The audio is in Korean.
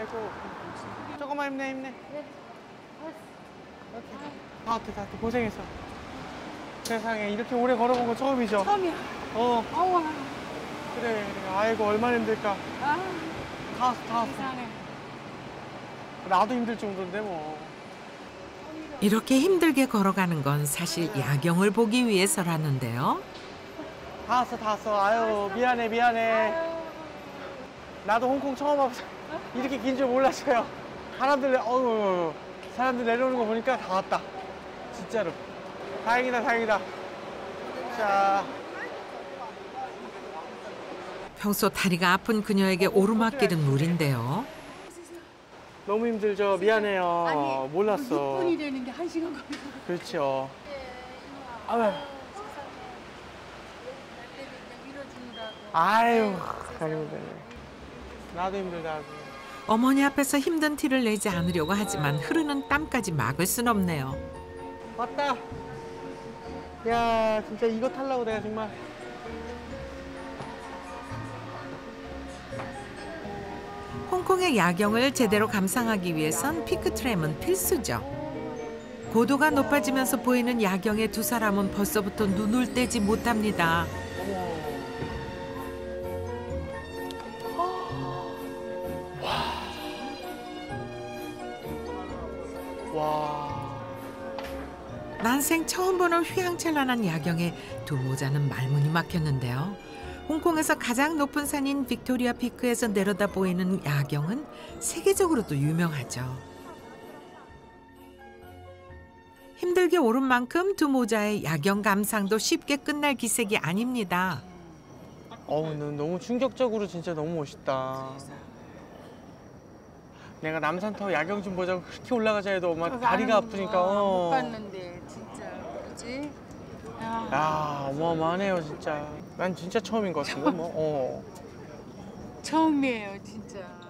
아이고. 조금만 힘내, 힘내. 다 왔다. 고생했어. 세상에, 이렇게 오래 걸어본 거 처음이죠? 처음이야. 어. 그래. 아이고, 얼마나 힘들까. 다 왔어. 세상에. 나도 힘들 정도인데, 뭐. 이렇게 힘들게 걸어가는 건 사실 야경을 보기 위해서라는데요. 다 왔어. 아유, 미안해. 나도 홍콩 처음 와서 이렇게 긴 줄 몰랐어요. 사람들 내려오는 거 보니까 다 왔다. 진짜로. 다행이다. 자. 평소 다리가 아픈 그녀에게 오르막길은 무리인데요. 너무 힘들죠? 미안해요. 아니, 몰랐어. 6분이 되는 게 1시간 걸리고. 그렇죠. 아유. 아유, 나도 힘들다. 어머니 앞에서 힘든 티를 내지 않으려고 하지만 흐르는 땀까지 막을 순 없네요. 왔다. 야, 진짜 이거 타려고 내가 정말. 홍콩의 야경을 제대로 감상하기 위해선 피크트램은 필수죠. 고도가 높아지면서 보이는 야경에 두 사람은 벌써부터 눈을 떼지 못합니다. 와. 난생 처음 보는 휘황찬란한 야경에 두 모자는 말문이 막혔는데요. 홍콩에서 가장 높은 산인 빅토리아 피크에서 내려다 보이는 야경은 세계적으로도 유명하죠. 힘들게 오른 만큼 두 모자의 야경 감상도 쉽게 끝날 기색이 아닙니다. 너무 충격적으로 진짜 너무 멋있다. 내가 남산타워 야경 좀 보자고 그렇게 올라가자 해도 엄마 다리가 아프니까. 못 봤는데 진짜 그지? 야, 어마어마하네요 진짜. 난 진짜 처음인 것 같은데 뭐. 처음이에요 진짜.